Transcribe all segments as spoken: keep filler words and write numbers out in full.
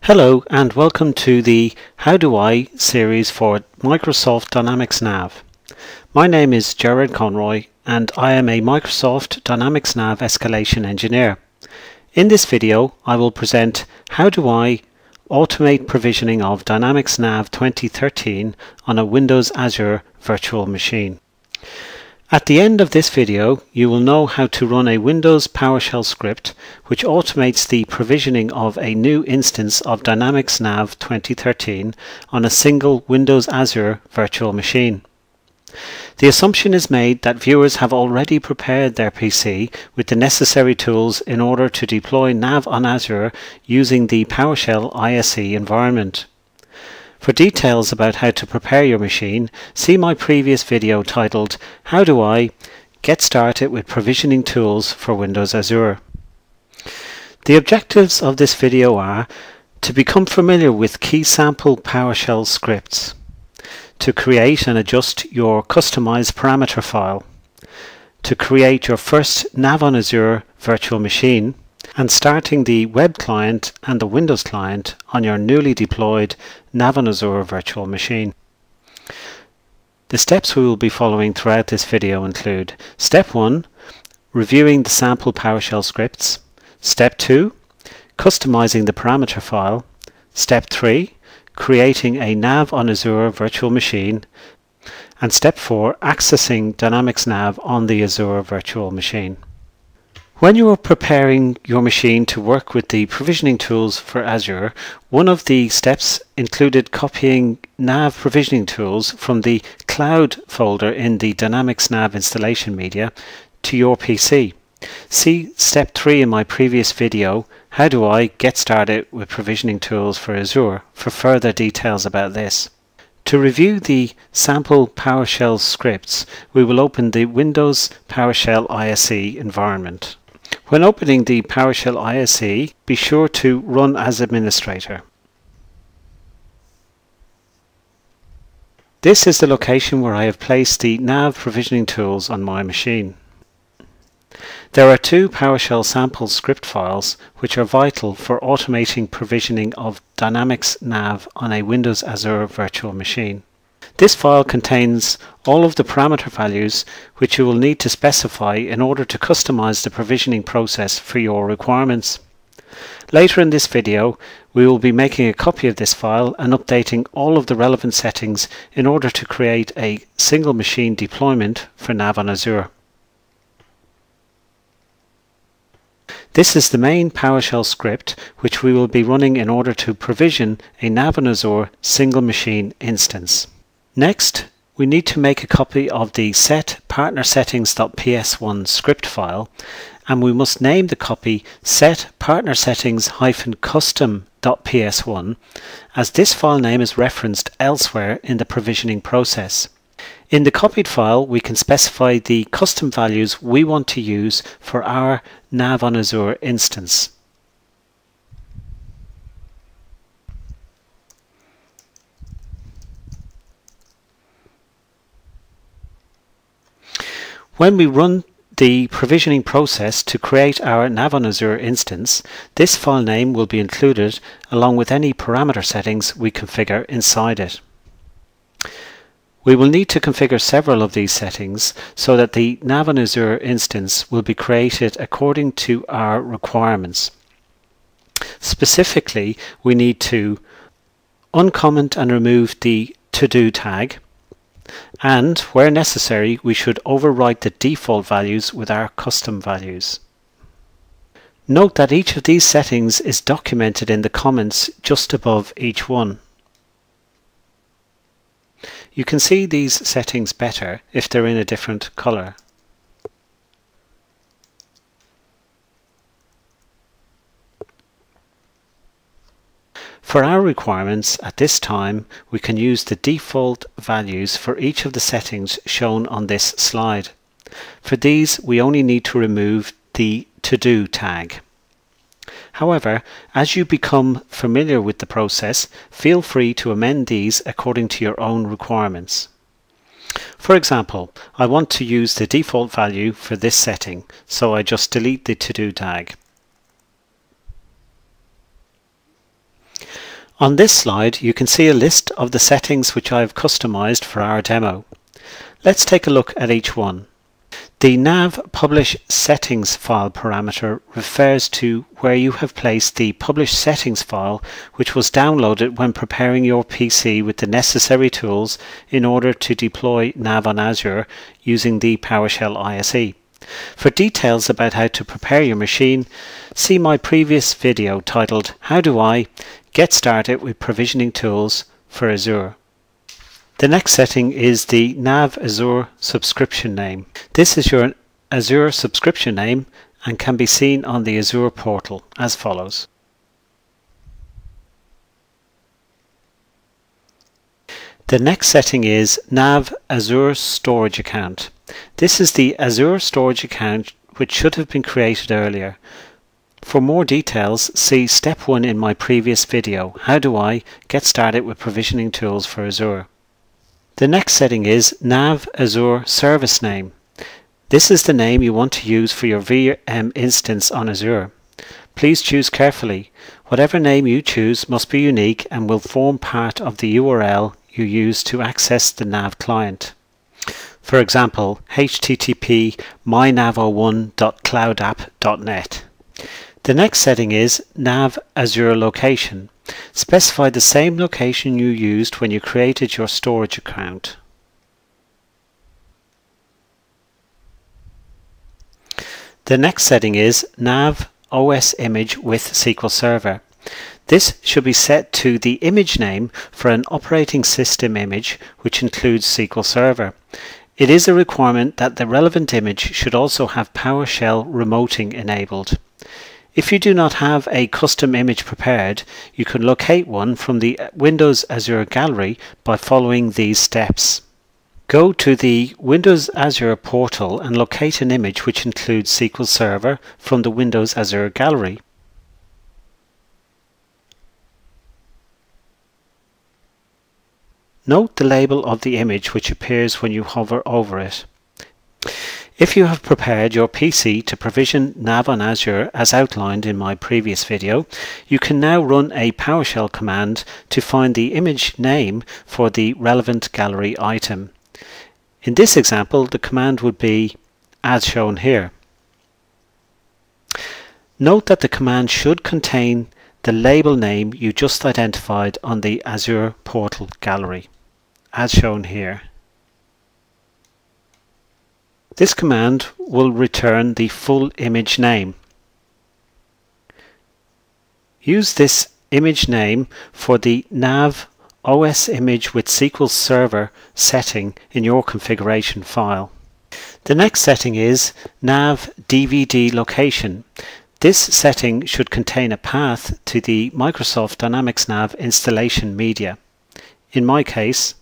Hello and welcome to the How Do I series for Microsoft Dynamics Nav. My name is Gerard Conroy and I am a Microsoft Dynamics Nav escalation engineer. In this video I will present How Do I automate provisioning of Dynamics Nav twenty thirteen on a Windows Azure virtual machine. At the end of this video you will know how to run a Windows PowerShell script which automates the provisioning of a new instance of Dynamics Nav twenty thirteen on a single Windows Azure virtual machine. The assumption is made that viewers have already prepared their P C with the necessary tools in order to deploy Nav on Azure using the PowerShell I S E environment. For details about how to prepare your machine, see my previous video titled How Do I Get Started with Provisioning Tools for Windows Azure. The objectives of this video are to become familiar with key sample PowerShell scripts, to create and adjust your customized parameter file, to create your first Nav on Azure virtual machine, and starting the web client and the Windows client on your newly deployed Nav on Azure virtual machine. The steps we will be following throughout this video include: Step one, reviewing the sample PowerShell scripts. Step two, customizing the parameter file. Step three, creating a Nav on Azure virtual machine. And step four, accessing Dynamics Nav on the Azure virtual machine. When you are preparing your machine to work with the provisioning tools for Azure, one of the steps included copying Nav provisioning tools from the Cloud folder in the Dynamics Nav installation media to your P C. See step three in my previous video, How Do I Get Started with Provisioning Tools for Azure, for further details about this. To review the sample PowerShell scripts, we will open the Windows PowerShell I S E environment. When opening the PowerShell I S E, be sure to run as administrator. This is the location where I have placed the Nav provisioning tools on my machine. There are two PowerShell sample script files which are vital for automating provisioning of Dynamics Nav on a Windows Azure virtual machine. This file contains all of the parameter values which you will need to specify in order to customize the provisioning process for your requirements. Later in this video, we will be making a copy of this file and updating all of the relevant settings in order to create a single machine deployment for Nav on Azure. This is the main PowerShell script which we will be running in order to provision a Nav on Azure single machine instance. Next, we need to make a copy of the set partner settings dot P S one script file, and we must name the copy set partner settings custom dot P S one, as this file name is referenced elsewhere in the provisioning process. In the copied file, we can specify the custom values we want to use for our Nav on Azure instance. When we run the provisioning process to create our Nav on Azure instance, this file name will be included along with any parameter settings we configure inside it. We will need to configure several of these settings so that the Nav on Azure instance will be created according to our requirements. Specifically, we need to uncomment and remove the to-do tag, and where necessary we should overwrite the default values with our custom values. Note that each of these settings is documented in the comments just above each one. You can see these settings better if they're in a different color. For our requirements at this time, we can use the default values for each of the settings shown on this slide. For these, we only need to remove the to-do tag. However, as you become familiar with the process, feel free to amend these according to your own requirements. For example, I want to use the default value for this setting, so I just delete the to-do tag. On this slide you can see a list of the settings which I have customized for our demo. Let's take a look at each one. The nav publish settings file parameter refers to where you have placed the publish settings file, which was downloaded when preparing your P C with the necessary tools in order to deploy Nav on Azure using the PowerShell I S E. For details about how to prepare your machine, see my previous video titled How Do I Get Started with Provisioning Tools for Azure. The next setting is the Nav Azure subscription name. This is your Azure subscription name and can be seen on the Azure portal as follows. The next setting is Nav Azure Storage Account. This is the Azure Storage Account which should have been created earlier. For more details, see step one in my previous video, How Do I Get Started with Provisioning Tools for Azure. The next setting is Nav Azure Service Name. This is the name you want to use for your V M instance on Azure. Please choose carefully. Whatever name you choose must be unique and will form part of the U R L you use to access the Nav client. For example, H T T P my nav zero one dot cloud app dot net. The next setting is Nav Azure Location. Specify the same location you used when you created your storage account. The next setting is Nav O S Image with S Q L Server. This should be set to the image name for an operating system image which includes S Q L Server. It is a requirement that the relevant image should also have PowerShell remoting enabled. If you do not have a custom image prepared, you can locate one from the Windows Azure Gallery by following these steps. Go to the Windows Azure portal and locate an image which includes S Q L Server from the Windows Azure Gallery. Note the label of the image which appears when you hover over it. If you have prepared your P C to provision Nav on Azure as outlined in my previous video, you can now run a PowerShell command to find the image name for the relevant gallery item. In this example, the command would be as shown here. Note that the command should contain the label name you just identified on the Azure portal gallery, as shown here. This command will return the full image name. Use this image name for the Nav O S Image with S Q L Server setting in your configuration file. The next setting is Nav D V D Location. This setting should contain a path to the Microsoft Dynamics Nav installation media. In my case,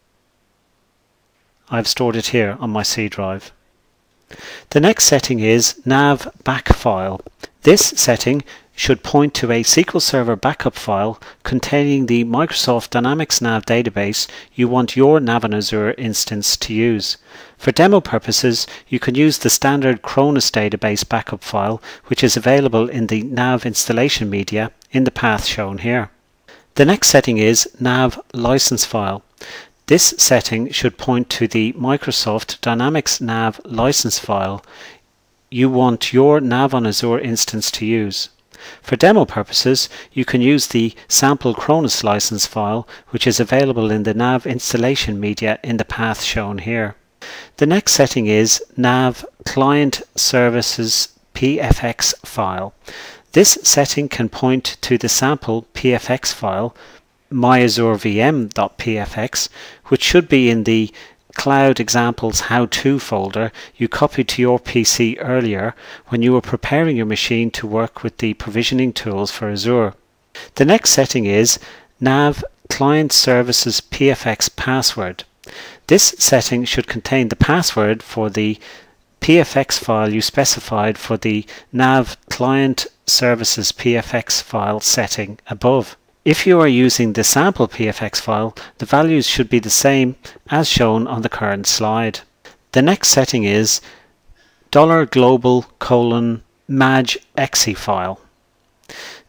I've stored it here on my C drive. The next setting is Nav Back File. This setting should point to a S Q L Server backup file containing the Microsoft Dynamics Nav database you want your Nav on Azure instance to use. For demo purposes, you can use the standard Cronus database backup file, which is available in the Nav installation media in the path shown here. The next setting is Nav License File. This setting should point to the Microsoft Dynamics Nav license file you want your Nav on Azure instance to use. For demo purposes, you can use the sample Cronus license file, which is available in the Nav installation media in the path shown here. The next setting is Nav Client Services P F X file. This setting can point to the sample P F X file my azure v m dot p f x, which should be in the Cloud Examples How-To folder you copied to your P C earlier when you were preparing your machine to work with the provisioning tools for Azure. The next setting is Nav Client Services P F X Password. This setting should contain the password for the P F X file you specified for the Nav Client Services P F X file setting above. If you are using the sample P F X file, the values should be the same as shown on the current slide. The next setting is $global colon mag exe file.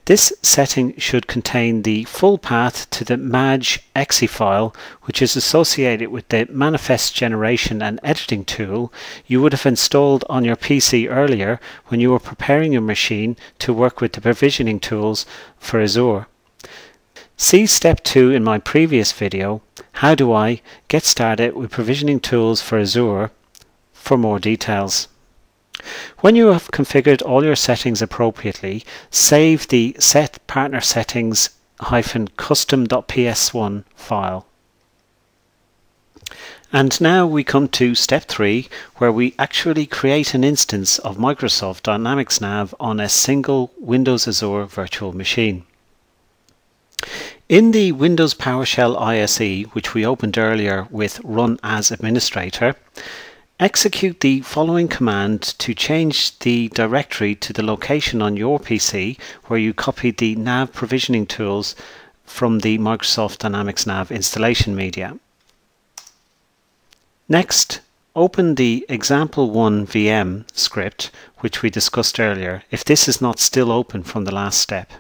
This setting should contain the full path to the Maj exe file, which is associated with the manifest generation and editing tool you would have installed on your P C earlier when you were preparing your machine to work with the provisioning tools for Azure. See step two in my previous video, How do I get started with provisioning tools for Azure, for more details. When you have configured all your settings appropriately, save the set partner settings custom.p s one file. And now we come to step three, where we actually create an instance of Microsoft Dynamics Nav on a single Windows Azure virtual machine. In the Windows PowerShell I S E, which we opened earlier with Run as Administrator, execute the following command to change the directory to the location on your P C where you copied the Nav provisioning tools from the Microsoft Dynamics Nav installation media. Next, open the example one V M script which we discussed earlier, if this is not still open from the last step.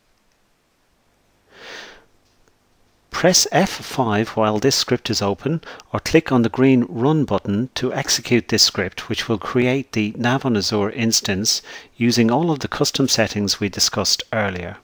Press F five while this script is open, or click on the green Run button to execute this script, which will create the Nav on Azure instance using all of the custom settings we discussed earlier.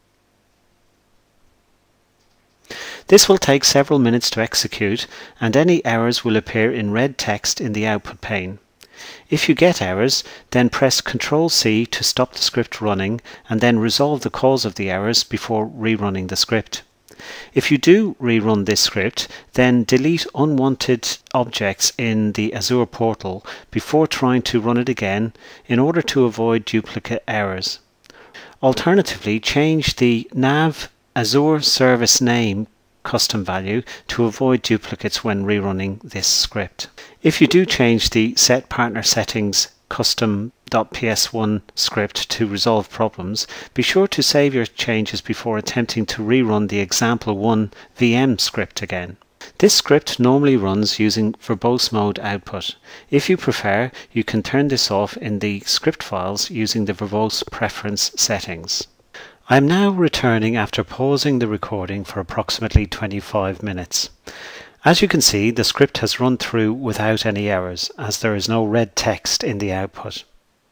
This will take several minutes to execute, and any errors will appear in red text in the output pane. If you get errors, then press control C to stop the script running and then resolve the cause of the errors before rerunning the script. If you do rerun this script, then delete unwanted objects in the Azure portal before trying to run it again in order to avoid duplicate errors. Alternatively, change the Nav Azure service name custom value to avoid duplicates when rerunning this script. If you do change the set partner settings custom.p s one script to resolve problems, be sure to save your changes before attempting to rerun the example one V M script again. This script normally runs using verbose mode output. If you prefer, you can turn this off in the script files using the verbose preference settings. I am now returning after pausing the recording for approximately twenty-five minutes. As you can see, the script has run through without any errors, as there is no red text in the output.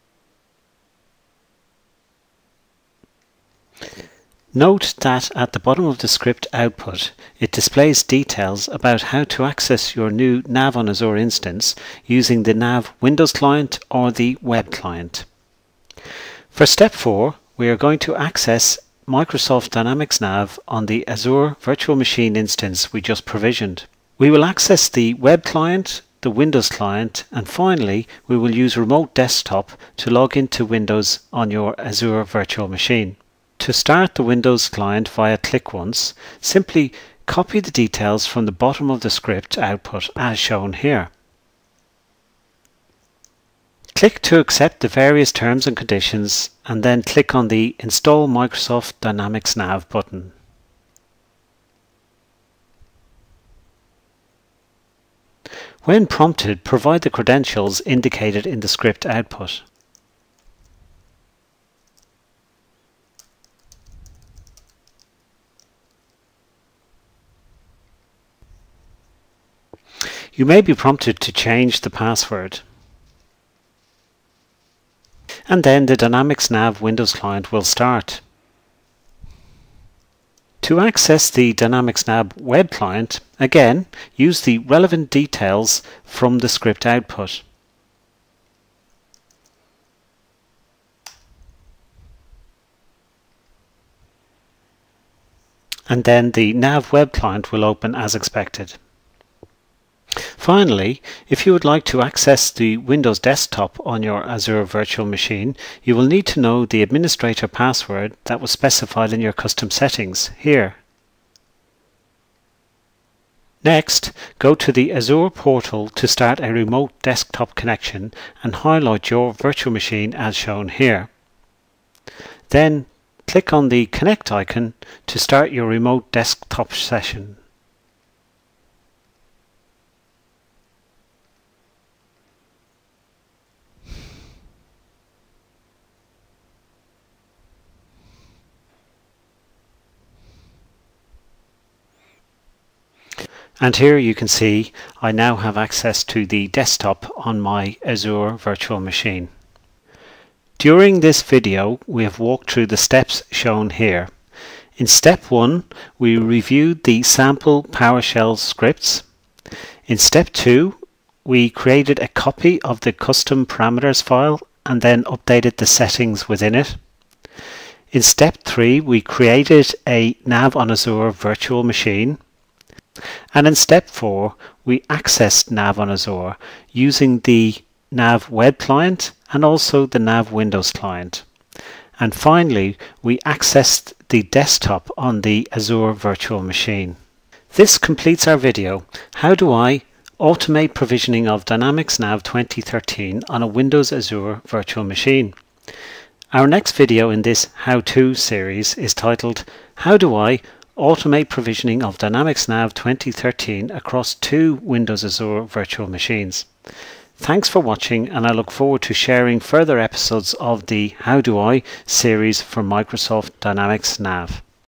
Note that at the bottom of the script output, it displays details about how to access your new Nav on Azure instance using the Nav Windows client or the web client. For step four, we are going to access Microsoft Dynamics Nav on the Azure virtual machine instance we just provisioned. We will access the web client, the Windows client, and finally we will use remote desktop to log into Windows on your Azure virtual machine. To start the Windows client via click once, simply copy the details from the bottom of the script output as shown here. Click to accept the various terms and conditions and then click on the Install Microsoft Dynamics Nav button. When prompted, provide the credentials indicated in the script output. You may be prompted to change the password. And then the Dynamics Nav Windows client will start. To access the Dynamics Nav web client, again, use the relevant details from the script output. And then the Nav web client will open as expected. Finally, if you would like to access the Windows desktop on your Azure virtual machine, you will need to know the administrator password that was specified in your custom settings here. Next, go to the Azure portal to start a remote desktop connection and highlight your virtual machine as shown here. Then click on the Connect icon to start your remote desktop session. And here you can see I now have access to the desktop on my Azure virtual machine. During this video we have walked through the steps shown here. In step one we reviewed the sample PowerShell scripts. In step two we created a copy of the custom parameters file and then updated the settings within it. In step three we created a Nav on Azure virtual machine. And in step four we accessed Nav on Azure using the Nav web client and also the Nav Windows client. And finally we accessed the desktop on the Azure virtual machine. This completes our video, How do I automate provisioning of Dynamics Nav twenty thirteen on a Windows Azure virtual machine. Our next video in this how-to series is titled How do I automate provisioning of Dynamics Nav twenty thirteen across two Windows Azure virtual machines. Thanks for watching, and I look forward to sharing further episodes of the How Do I series for Microsoft Dynamics Nav.